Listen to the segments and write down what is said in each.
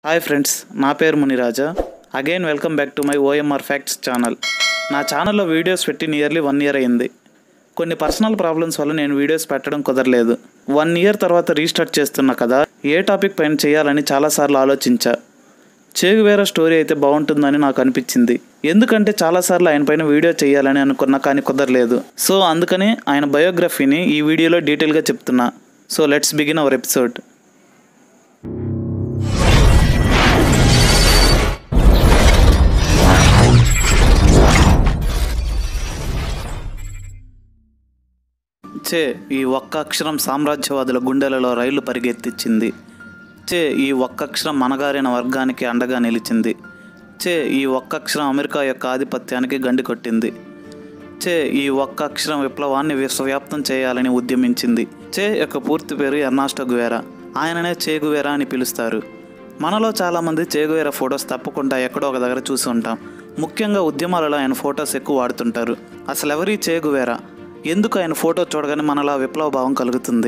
Hi friends, నా పేరు Muniraja. Again welcome back to my OMR facts channel. నా ఛానల్లో వీడియోస్ పెట్టి నియర్లీ 1 year అయింది. కొన్ని పర్సనల్ ప్రాబ్లమ్స్ వల్ల నేను వీడియోస్ పెట్టడం కుదరలేదు. 1 year తర్వాత రీస్టార్ట్ చేస్తున్నా కదా, ఏ టాపిక్ పైన చేయాలని చాలాసార్లు ఆలోచించా. చెగువేరా స్టోరీ అయితే బాగుంటుందని నాకు అనిపించింది. ఎందుకంటే చాలాసార్లు ఆయన పైన వీడియో చేయాలని అనుకున్నా, కానీ కుదరలేదు. సో అందుకని ఆయన బయోగ్రఫీని ఈ వీడియోలో డీటెయిల్గా చెప్తున్నా. So let's begin our episode. ఈ ఒక్క అక్షరం సామ్రాజ్యవాదుల గుండెలలో రైళ్లు పరిగెత్తించింది. ఈ ఒక్క అక్షరం మనగారిన వర్గానికి అండగా నిలిచింది. ఈ ఒక్క అక్షరం అమెరికా యొక్క ఆధిపత్యానికి గండి కొట్టింది. ఈ ఒక్క అక్షరం విప్లవాన్ని విశ్వవ్యాప్తం చేయాలని ఉద్యమించింది. యొక్క పూర్తి పేరు ఎర్నాస్టో గువేరా. ఆయననే చెగువేరా అని పిలుస్తారు. మనలో చాలామంది చెగువేరా ఫొటోస్ తప్పకుండా ఎక్కడో ఒక దగ్గర చూసి ఉంటాం. ముఖ్యంగా ఉద్యమాలలో ఆయన ఫొటోస్ ఎక్కువ వాడుతుంటారు. అసలు ఎవరి చెగువేరా? ఎందుకు ఆయన ఫోటో చూడగానే మనలా విప్లవ భావం కలుగుతుంది?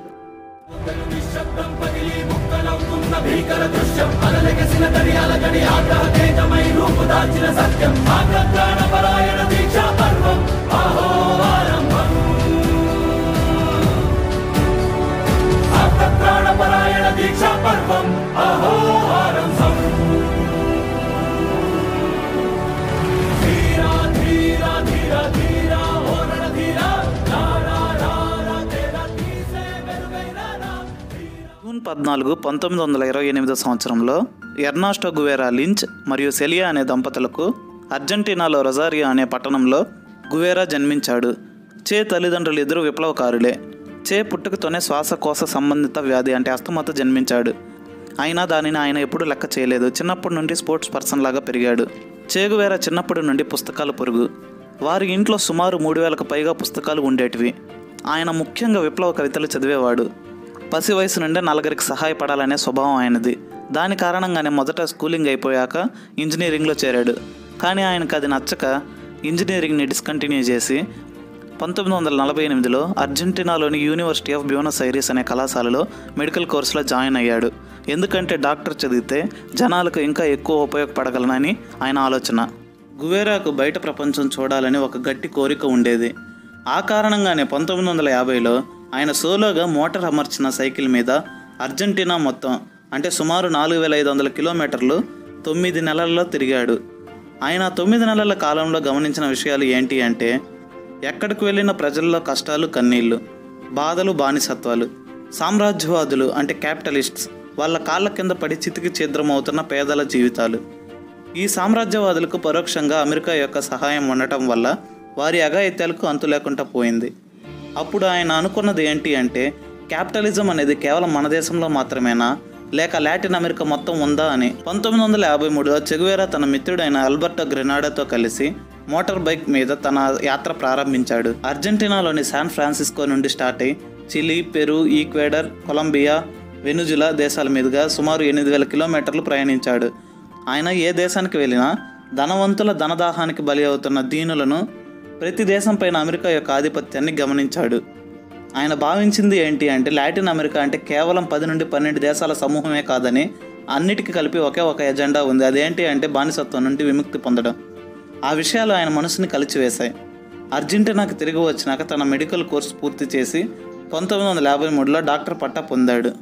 జూన్ 14, 1928 సంవత్సరంలో ఎర్నాస్టో గువేరా లించ్ మరియు సెలియా అనే దంపతులకు అర్జెంటీనాలో రొజారియో అనే పట్టణంలో గువేరా జన్మించాడు. తల్లిదండ్రులు ఇద్దరు విప్లవకారులే. పుట్టుకతోనే శ్వాసకోశ సంబంధిత వ్యాధి అంటే అస్తమాతో జన్మించాడు. అయినా దానిని ఆయన ఎప్పుడూ లెక్క చేయలేదు. చిన్నప్పటి నుండి స్పోర్ట్స్ పర్సన్ లాగా పెరిగాడు. చెగువేరా చిన్నప్పటి నుండి పుస్తకాల పొరుగు. వారి ఇంట్లో సుమారు 3000కు పైగా పుస్తకాలు ఉండేటివి. ఆయన ముఖ్యంగా విప్లవ కవితలు చదివేవాడు. పసి వయసు నుండే నలుగురికి సహాయపడాలనే స్వభావం ఆయనది. దాని కారణంగానే మొదట స్కూలింగ్ అయిపోయాక ఇంజనీరింగ్లో చేరాడు. కానీ ఆయనకు అది నచ్చక ఇంజనీరింగ్ని డిస్కంటిన్యూ చేసి 1948లో అర్జెంటీనాలోని యూనివర్సిటీ ఆఫ్ బ్యూనస్ ఐరిస్ అనే కళాశాలలో మెడికల్ కోర్సులో జాయిన్ అయ్యాడు. ఎందుకంటే డాక్టర్ చదివితే జనాలకు ఇంకా ఎక్కువ ఉపయోగపడగలనని ఆయన ఆలోచన. గువేరాకు బయట ప్రపంచం చూడాలని ఒక గట్టి కోరిక ఉండేది. ఆ కారణంగానే 1950లో ఆయన సోలోగా మోటార్ అమర్చిన సైకిల్ మీద అర్జెంటీనా మొత్తం అంటే సుమారు 4500 కిలోమీటర్లు 9 నెలల్లో తిరిగాడు. ఆయన 9 నెలల కాలంలో గమనించిన విషయాలు ఏంటి అంటే, ఎక్కడికి వెళ్ళిన ప్రజల్లో కష్టాలు, కన్నీళ్లు, బాధలు, బానిసత్వాలు, సామ్రాజ్యవాదులు అంటే క్యాపిటలిస్ట్స్ వాళ్ళ కాళ్ళ కింద పడి చితికి ఛిద్రమవుతున్న పేదల జీవితాలు. ఈ సామ్రాజ్యవాదులకు పరోక్షంగా అమెరికా యొక్క సహాయం ఉండటం వల్ల వారి అఘాయిత్యాలకు అంతు లేకుండా పోయింది. అప్పుడు ఆయన అనుకున్నది ఏంటి అంటే, క్యాపిటలిజం అనేది కేవలం మన దేశంలో మాత్రమేనా, లేక లాటిన్ అమెరికా మొత్తం ఉందా అని. 1953లో చెగువేరా తన మిత్రుడైన ఆల్బర్టో గ్రెనాడాతో కలిసి మోటార్ బైక్ మీద తన యాత్ర ప్రారంభించాడు. అర్జెంటీనాలోని శాన్ ఫ్రాన్సిస్కో నుండి స్టార్ట్ అయి Chile, Peru, Ecuador, Colombia, Venezuela దేశాల మీదుగా సుమారు 8000 కిలోమీటర్లు ప్రయాణించాడు. ఆయన ఏ దేశానికి వెళ్ళినా ధనవంతుల ధనదాహానికి బలి అవుతున్న దీనులను, ప్రతి దేశం పైన అమెరికా యొక్క ఆధిపత్యాన్ని గమనించాడు. ఆయన భావించింది ఏంటి అంటే, లాటిన్ అమెరికా అంటే కేవలం 10 నుండి 12 దేశాల సమూహమే కాదని, అన్నిటికీ కలిపి ఒకే ఒక ఎజెండా ఉంది. అదేంటి అంటే బానిసత్వం నుండి విముక్తి పొందడం. ఆ విషయాలు ఆయన మనసుని కలిచివేశాయి. అర్జెంటీనాకి తిరిగి వచ్చినాక తన మెడికల్ కోర్సు పూర్తి చేసి 1953లో డాక్టర్ పట్టా పొందాడు.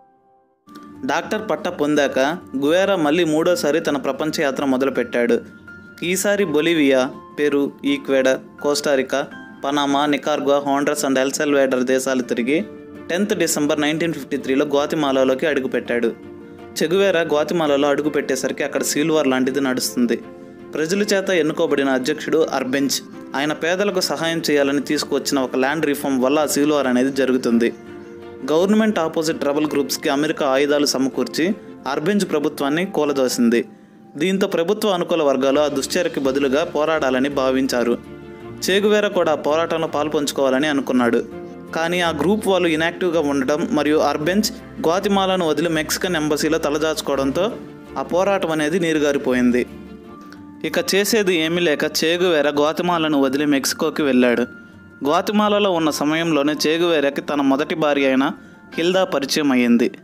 డాక్టర్ పట్టా పొందాక గువేరా మళ్ళీ 3వసారి తన ప్రపంచ యాత్ర మొదలుపెట్టాడు. ఈసారి Bolivia, Peru, Ecuador, Costa Rica, Panama, Nicaragua, Honduras and El Salvador దేశాలు తిరిగి 10th డిసెంబర్ 1953లో గ్వాతిమాలాలోకి అడుగుపెట్టాడు. చెగువేరా గ్వాతిమాలాలో అడుగుపెట్టేసరికి అక్కడ సివిల్ వార్ లాంటిది నడుస్తుంది. ప్రజల చేత ఎన్నుకోబడిన అధ్యక్షుడు అర్బెంజ్ ఆయన పేదలకు సహాయం చేయాలని తీసుకువచ్చిన ఒక ల్యాండ్ రిఫార్మ్ వల్ల ఆ సివిల్ వార్ అనేది జరుగుతుంది. గవర్నమెంట్ ఆపోజిట్ రెబల్ గ్రూప్స్కి అమెరికా ఆయుధాలు సమకూర్చి అర్బెంజ్ ప్రభుత్వాన్ని కూలదోసింది. దీంతో ప్రభుత్వ అనుకూల వర్గాలు ఆ దుశ్చర్యకి బదులుగా పోరాడాలని భావించారు. చెగువేరా కూడా ఆ పోరాటంలో పాల్పంచుకోవాలని అనుకున్నాడు. కానీ ఆ గ్రూప్ వాళ్ళు ఇనాక్టివ్గా ఉండడం మరియు అర్బెంజ్ గ్వాతిమాలాను వదిలి మెక్సికన్ ఎంబసీలో తలదాచుకోవడంతో ఆ పోరాటం అనేది నీరుగారిపోయింది. ఇక చేసేది ఏమీ లేక చెగువేరా గ్వాతిమాలాను వదిలి మెక్సికోకి వెళ్ళాడు. గ్వాతిమాలాలో ఉన్న సమయంలోనే చెగువేరాకి తన మొదటి భార్య అయిన హిల్దా పరిచయం అయ్యింది.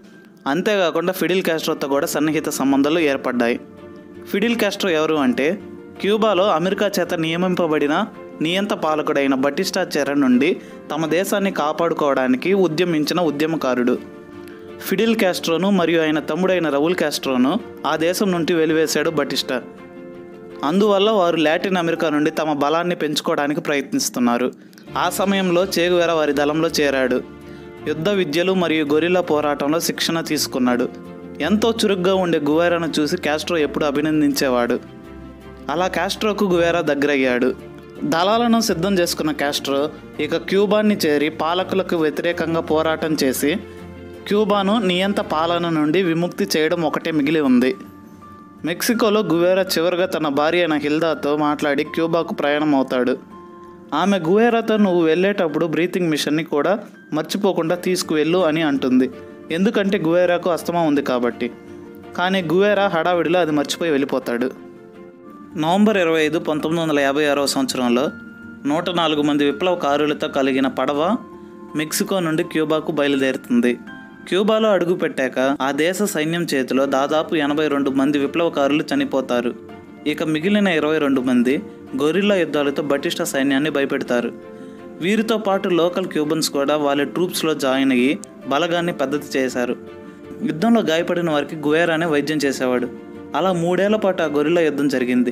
అంతేకాకుండా ఫిడెల్ కాస్ట్రోతో కూడా సన్నిహిత సంబంధాలు ఏర్పడ్డాయి. ఫిడెల్ కాస్ట్రో ఎవరు అంటే క్యూబాలో అమెరికా చేత నియమింపబడిన నియంత పాలకుడైన బటిస్టా చెర నుండి తమ దేశాన్ని కాపాడుకోవడానికి ఉద్యమించిన ఉద్యమకారుడు. ఫిడెల్ కాస్ట్రోను మరియు ఆయన తమ్ముడైన రౌల్ కాస్ట్రోను ఆ దేశం నుండి వెలివేశాడు బటిస్టా. అందువల్ల వారు లాటిన్ అమెరికా నుండి తమ బలాన్ని పెంచుకోవడానికి ప్రయత్నిస్తున్నారు. ఆ సమయంలో చెగువేరా వారి దళంలో చేరాడు. యుద్ధ విద్యలు మరియు గొరిల్లా పోరాటంలో శిక్షణ తీసుకున్నాడు. ఎంతో చురుగ్గా ఉండే గువేరాను చూసి కాస్ట్రో ఎప్పుడు అభినందించేవాడు. అలా కాస్ట్రోకు గువేరా దగ్గరయ్యాడు. దళాలను సిద్ధం చేసుకున్న కాస్ట్రో ఇక క్యూబాన్ని చేరి పాలకులకు వ్యతిరేకంగా పోరాటం చేసి క్యూబాను నియంత పాలన నుండి విముక్తి చేయడం ఒకటే మిగిలి ఉంది. మెక్సికోలో గువేరా చివరిగా తన భార్య అయిన హిల్దాతో మాట్లాడి క్యూబాకు ప్రయాణం అవుతాడు. ఆమె గువేరాతో నువ్వు వెళ్ళేటప్పుడు బ్రీతింగ్ మిషన్ని కూడా మర్చిపోకుండా తీసుకువెళ్ళు అని అంటుంది. ఎందుకంటే గువేరాకు అస్తమా ఉంది కాబట్టి. కానీ గువేరా హడావిడిలో అది మర్చిపోయి వెళ్ళిపోతాడు. నవంబర్ 25, 1956 సంవత్సరంలో 104 మంది విప్లవకారులతో కలిగిన పడవ మెక్సికో నుండి క్యూబాకు బయలుదేరుతుంది. క్యూబాలో అడుగుపెట్టాక ఆ దేశ సైన్యం చేతిలో దాదాపు 82 మంది విప్లవకారులు చనిపోతారు. ఇక మిగిలిన 22 మంది గొరిల్లా యుద్ధాలతో బటిస్టా సైన్యాన్ని భయపెడతారు. వీరితో పాటు లోకల్ క్యూబన్స్ కూడా వాళ్ళ ట్రూప్స్లో జాయిన్ అయ్యి బలగాన్ని పెద్దది చేశారు. యుద్ధంలో గాయపడిన వారికి గువేరానే వైద్యం చేసేవాడు. అలా 3 ఏళ్ల పాటు ఆ గొరిల్లా యుద్ధం జరిగింది.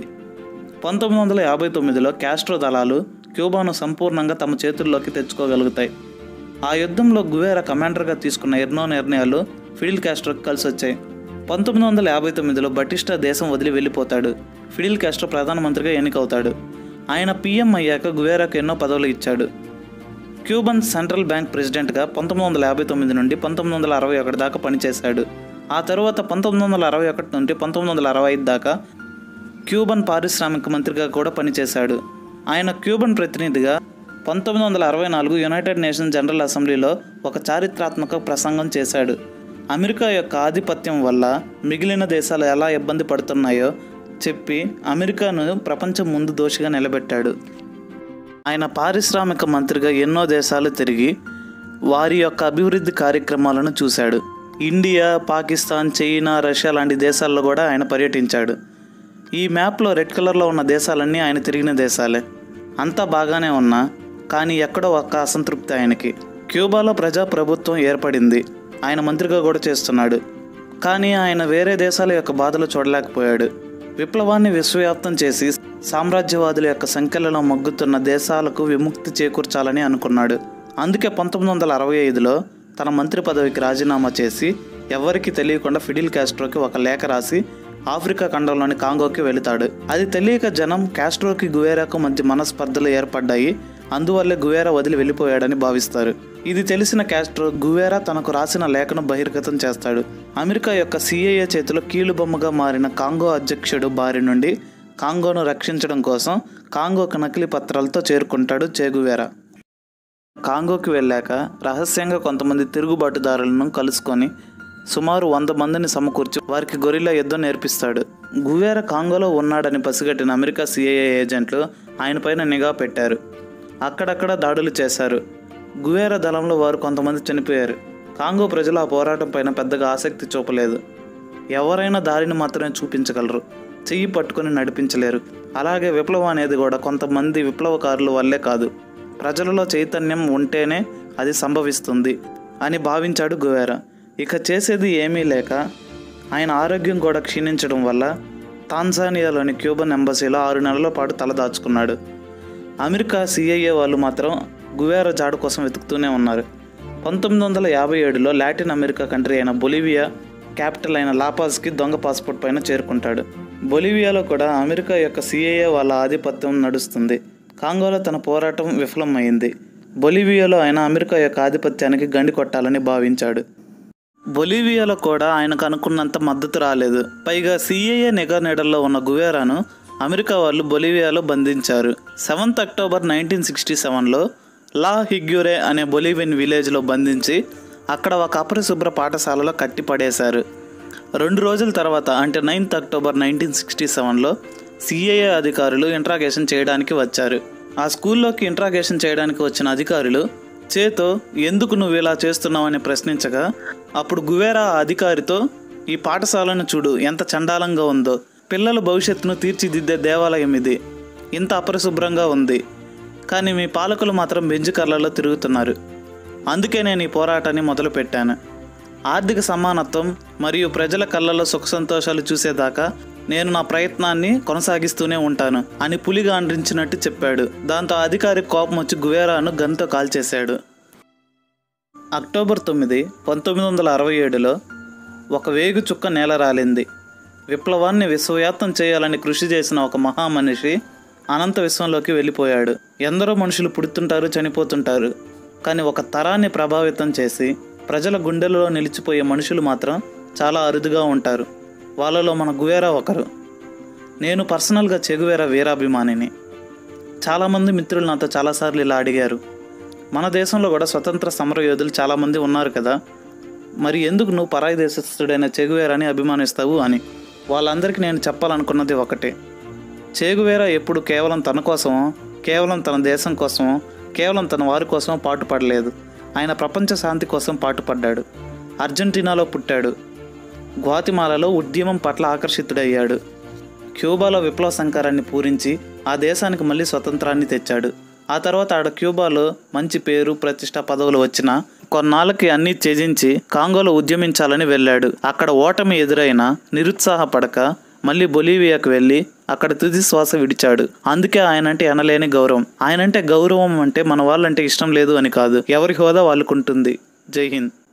1959లో కాస్ట్రో దళాలు క్యూబాను సంపూర్ణంగా తమ చేతుల్లోకి తెచ్చుకోగలుగుతాయి. ఆ యుద్ధంలో గువేరా కమాండర్గా తీసుకున్న ఎన్నో నిర్ణయాలు ఫిడెల్ కాస్ట్రోకి కలిసి వచ్చాయి. 1959లో బటిస్టా దేశం వదిలి వెళ్ళిపోతాడు. ఫిడెల్ కాస్ట్రో ప్రధానమంత్రిగా ఎన్నికవుతాడు. ఆయన పీఎం అయ్యాక గువేరాకు ఎన్నో పదవులు ఇచ్చాడు. క్యూబన్ సెంట్రల్ బ్యాంక్ ప్రెసిడెంట్గా 1959 నుండి 1961 దాకా పనిచేశాడు. ఆ తరువాత 1961 నుండి 1965 దాకా క్యూబన్ పారిశ్రామిక మంత్రిగా కూడా పనిచేశాడు. ఆయన క్యూబన్ ప్రతినిధిగా 1964 యునైటెడ్ నేషన్స్ జనరల్ అసెంబ్లీలో ఒక చారిత్రాత్మక ప్రసంగం చేశాడు. అమెరికా యొక్క ఆధిపత్యం వల్ల మిగిలిన దేశాలు ఎలా ఇబ్బంది పడుతున్నాయో చెప్పి అమెరికాను ప్రపంచం ముందు దోషిగా నిలబెట్టాడు. ఆయన పారిశ్రామిక మంత్రిగా ఎన్నో దేశాలు తిరిగి వారి యొక్క అభివృద్ధి కార్యక్రమాలను చూశాడు. ఇండియా, పాకిస్తాన్, చైనా, రష్యా లాంటి దేశాల్లో కూడా ఆయన పర్యటించాడు. ఈ మ్యాప్లో రెడ్ కలర్లో ఉన్న దేశాలన్నీ ఆయన తిరిగిన దేశాలే. అంతా బాగానే ఉన్నా కానీ ఎక్కడో ఒక్క అసంతృప్తి ఆయనకి. క్యూబాలో ప్రజాప్రభుత్వం ఏర్పడింది. ఆయన మంత్రిగా కూడా చేస్తున్నాడు. కానీ ఆయన వేరే దేశాల యొక్క బాధలు చూడలేకపోయాడు. విప్లవాన్ని విశ్వవ్యాప్తం చేసి సామ్రాజ్యవాదుల యొక్క సంఖ్యలలో మొగ్గుతున్న దేశాలకు విముక్తి చేకూర్చాలని అనుకున్నాడు. అందుకే 1965లో తన మంత్రి పదవికి రాజీనామా చేసి ఎవరికి తెలియకుండా ఫిడెల్ కాస్ట్రోకి ఒక లేఖ రాసి ఆఫ్రికా ఖండంలోని కాంగోకి వెళతాడు. అది తెలియక జనం కాస్ట్రోకి గువేరాకు మధ్య మనస్పర్ధలు ఏర్పడ్డాయి, అందువల్లే గువేరా వదిలి వెళ్ళిపోయాడని భావిస్తారు. ఇది తెలిసిన కాస్ట్రో గువేరా తనకు రాసిన లేఖను బహిర్గతం చేస్తాడు. అమెరికా యొక్క సిఐఏ చేతిలో కీలుబొమ్మగా మారిన కాంగో అధ్యక్షుడు బారి నుండి కాంగోను రక్షించడం కోసం కాంగోకు నకిలీ పత్రాలతో చేరుకుంటాడు చెగువేరా. కాంగోకి వెళ్ళాక రహస్యంగా కొంతమంది తిరుగుబాటుదారులను కలుసుకొని సుమారు 100 మందిని సమకూర్చి వారికి గొరిల్లా యుద్ధం నేర్పిస్తాడు. గువేరా కాంగోలో ఉన్నాడని పసిగట్టిన అమెరికా సిఐఏ ఏజెంట్లు ఆయనపైన నిఘా పెట్టారు. అక్కడక్కడ దాడులు చేశారు. గువేరా దళంలో వారు కొంతమంది చనిపోయారు. కాంగో ప్రజలు ఆ పోరాటం పైన పెద్దగా ఆసక్తి చూపలేదు. ఎవరైనా దారిని మాత్రమే చూపించగలరు, చెయ్యి పట్టుకొని నడిపించలేరు. అలాగే విప్లవం అనేది కూడా కొంతమంది విప్లవకారుల వల్లే కాదు, ప్రజలలో చైతన్యం ఉంటేనే అది సంభవిస్తుంది అని భావించాడు గువేరా. ఇక చేసేది ఏమీ లేక ఆయన ఆరోగ్యం కూడా క్షీణించడం వల్ల తాంజానియాలోని క్యూబన్ ఎంబసీలో 6 నెలల పాటు తలదాచుకున్నాడు. అమెరికా సిఐఏ వాళ్ళు మాత్రం గువేరా జాడు కోసం వెతుకుతూనే ఉన్నారు. 1957లో లాటిన్ అమెరికా కంట్రీ అయిన బొలివియా క్యాపిటల్ అయిన లాపాజ్కి దొంగ పాస్పోర్ట్ పైన చేరుకుంటాడు. బొలివియాలో కూడా అమెరికా యొక్క సిఐఏ వాళ్ళ ఆధిపత్యం నడుస్తుంది. కాంగోలో తన పోరాటం విఫలమైంది. బొలివియాలో ఆయన అమెరికా యొక్క ఆధిపత్యానికి గండి కొట్టాలని భావించాడు. బొలివియాలో కూడా ఆయనకు అనుకున్నంత మద్దతు రాలేదు. పైగా సిఐఏ నిఘా నీడల్లో ఉన్న గువేరాను అమెరికా వాళ్ళు బొలివియాలో బంధించారు. 7th అక్టోబర్ 1967లో లా హిగ్యూరే అనే బొలివియన్ విలేజ్లో బంధించి అక్కడ ఒక అపరిశుభ్ర పాఠశాలలో కట్టి పడేశారు. 2 రోజుల తర్వాత అంటే 9th అక్టోబర్ 1967లో సిఐఏ అధికారులు ఇంట్రాగేషన్ చేయడానికి వచ్చారు. ఆ స్కూల్లోకి ఇంట్రాగేషన్ చేయడానికి వచ్చిన అధికారులు చేతో ఎందుకు నువ్వు ఇలా చేస్తున్నావని ప్రశ్నించగా అప్పుడు గువేరా ఆ అధికారితో, ఈ పాఠశాలను చూడు ఎంత చండాలంగా ఉందో, పిల్లల భవిష్యత్తును తీర్చిదిద్దే దేవాలయం ఇది, ఇంత అపరిశుభ్రంగా ఉంది, కానీ మీ పాలకులు మాత్రం బెంచ్ కార్లలో తిరుగుతున్నారు. అందుకే నేను ఈ పోరాటాన్ని మొదలుపెట్టాను. ఆర్థిక సమానత్వం మరియు ప్రజల కళ్ళల్లో సుఖ సంతోషాలు చూసేదాకా నేను నా ప్రయత్నాన్ని కొనసాగిస్తూనే ఉంటాను అని పులిగా అందించినట్టు చెప్పాడు. దాంతో అధికారి కోపం వచ్చి గువేరాను గన్తో కాల్చేశాడు. అక్టోబర్ 9, 1967లో ఒక వేగు చుక్క నేల రాలింది. విప్లవాన్ని విశ్వవ్యాప్తం చేయాలని కృషి చేసిన ఒక మహామనిషి అనంత విశ్వంలోకి వెళ్ళిపోయాడు. ఎందరో మనుషులు పుడుతుంటారు, చనిపోతుంటారు, కానీ ఒక తరాన్ని ప్రభావితం చేసి ప్రజల గుండెలలో నిలిచిపోయే మనుషులు మాత్రం చాలా అరుదుగా ఉంటారు. వాళ్ళలో మన గువేరా ఒకరు. నేను పర్సనల్గా చెగువేరా వీరాభిమానిని. చాలామంది మిత్రులు నాతో చాలాసార్లు ఇలా అడిగారు, మన దేశంలో కూడా స్వతంత్ర సమర యోధులు చాలామంది ఉన్నారు కదా, మరి ఎందుకు నువ్వు పరాయి దేశస్థుడైన చెగువేరాని అభిమానిస్తావు అని. వాళ్ళందరికీ నేను చెప్పాలనుకున్నది ఒకటే, చెగువేరా ఎప్పుడు కేవలం తన కోసమో, కేవలం తన దేశం కోసమో, కేవలం తన వారి కోసమో పాటుపడలేదు. ఆయన ప్రపంచ శాంతి కోసం పాటుపడ్డాడు. అర్జెంటీనాలో పుట్టాడు. గ్వాతిమాలలో ఉద్యమం పట్ల ఆకర్షితుడయ్యాడు. క్యూబాలో విప్లవ సంకారాన్ని పూరించి ఆ దేశానికి మళ్ళీ స్వతంత్రాన్ని తెచ్చాడు. ఆ తర్వాత ఆడ క్యూబాలో మంచి పేరు, ప్రతిష్ట, పదవులు వచ్చినా కొన్నాళ్ళకి అన్నీ త్యజించి కాంగోలో ఉద్యమించాలని వెళ్ళాడు. అక్కడ ఓటమి ఎదురైనా నిరుత్సాహపడక మళ్ళీ బొలీవియాకు వెళ్ళి అక్కడ తుది శ్వాస విడిచాడు. అందుకే ఆయనంటే ఎనలేని గౌరవం. ఆయనంటే గౌరవం అంటే మన వాళ్ళంటే ఇష్టం లేదు అని కాదు, ఎవరి హోదా వాళ్ళకుంటుంది. జై హింద్.